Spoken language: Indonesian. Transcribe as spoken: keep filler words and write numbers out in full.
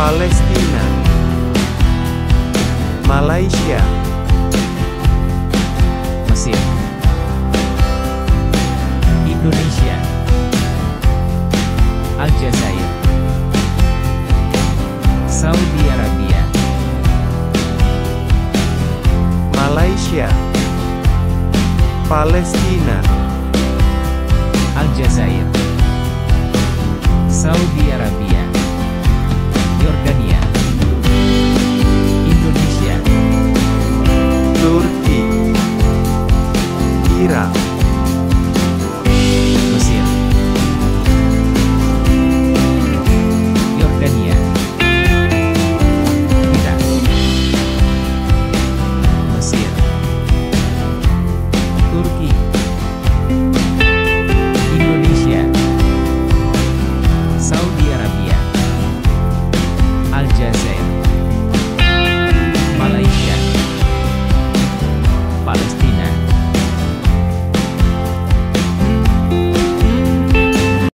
Palestina, Malaysia, Mesir, Indonesia, Aljazair, Saudi Arabia, Malaysia, Palestina, Aljazair, Saudi Arabia, Yordania, Indonesia, Turki, Irak,